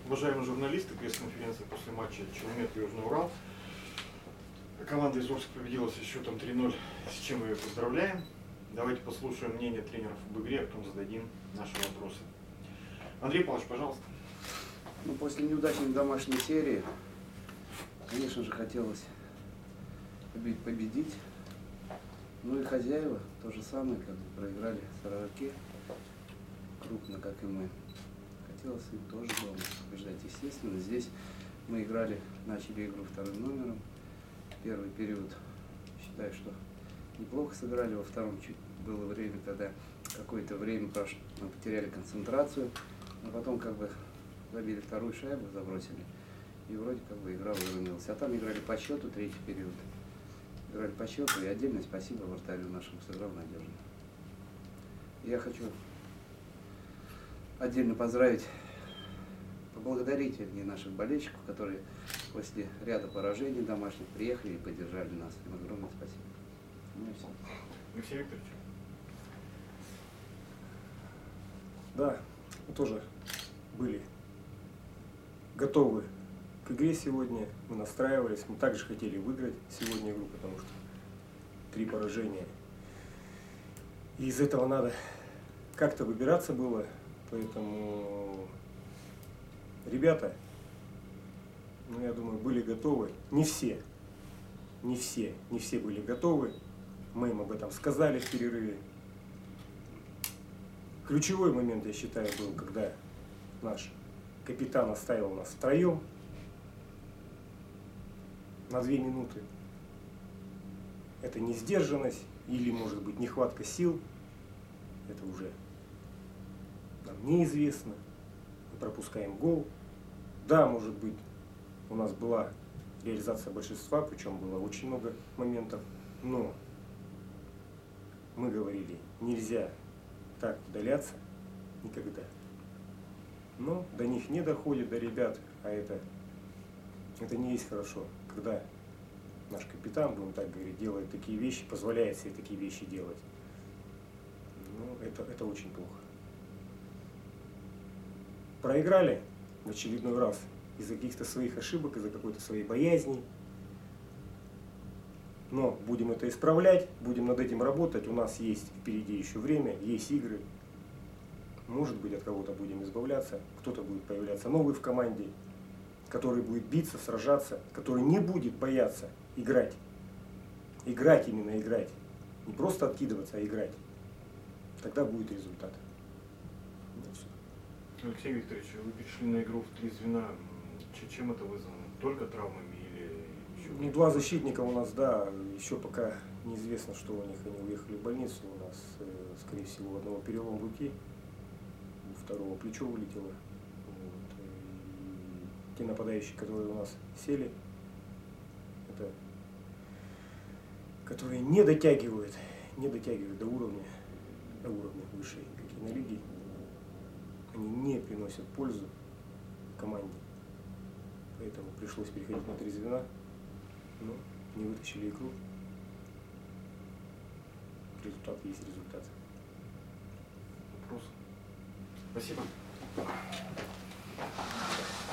Уважаемые журналисты, пресс-конференция после матча Челмет Южный Урал. Команда из Орска победила со счетом 3-0, с чем мы ее поздравляем. Давайте послушаем мнение тренеров об игре, а потом зададим наши вопросы. Андрей Павлович, пожалуйста. После неудачной домашней серии, конечно же, хотелось победить. Ну и хозяева то же самое, как бы проиграли Сарараке, крупно, как и мы. Хотелось им тоже дома побеждать, естественно. Здесь мы играли, начали игру вторым номером. Первый период, считаю, что неплохо сыграли. Во втором чуть было время, когда какое-то время прошло, мы потеряли концентрацию. Но потом как бы забили вторую шайбу, забросили. И вроде как бы игра выровнялась. А там играли по счету, третий период. Играли по счету, и отдельное спасибо вратарю нашему, сыграл надежно. Я хочу отдельно поздравить, поблагодарить, вернее, наших болельщиков, которые после ряда поражений домашних приехали и поддержали нас. Им огромное спасибо. Ну и все. Алексей Викторович. Да, мы тоже были готовы к игре сегодня, мы настраивались, мы также хотели выиграть сегодня игру, потому что 3 поражения. И из этого надо как-то выбираться было, поэтому ребята, я думаю, были готовы. Не все были готовы, мы им об этом сказали в перерыве. Ключевой момент, я считаю, был, когда наш капитан оставил нас втроем на 2 минуты. Это не сдержанность или, может быть, нехватка сил. Это уже нам неизвестно. Мы пропускаем гол. Да, может быть, у нас была реализация большинства, причем было очень много моментов. Но мы говорили, нельзя так удаляться никогда. Но до них не доходит, до ребят, а это не есть хорошо, когда наш капитан, будем так говорить, делает такие вещи, позволяет себе такие вещи делать. Ну, это очень плохо. Проиграли в очередной раз из-за каких-то своих ошибок, из-за какой-то своей боязни. Но будем это исправлять, будем над этим работать. У нас есть впереди еще время, есть игры. Может быть, от кого-то будем избавляться, кто-то будет появляться новый в команде, который будет биться, сражаться, который не будет бояться играть. Играть, именно играть. Не просто откидываться, а играть. Тогда будет результат. Вот все. Алексей Викторович, вы перешли на игру в 3 звена. Чем это вызвано? Только травмами или еще? Ну, 2 защитника у нас, да, еще пока неизвестно, что у них, они уехали в больницу. У нас, скорее всего, у одного перелом руки, у второго плечо вылетело. Вот. И те нападающие, которые у нас сели, это которые не дотягивают до уровня высшей хоккейной лиги. Они не приносят пользу команде. Поэтому пришлось переходить на 3 звена, но не вытащили игру. Результат есть результат. Вопрос. Спасибо.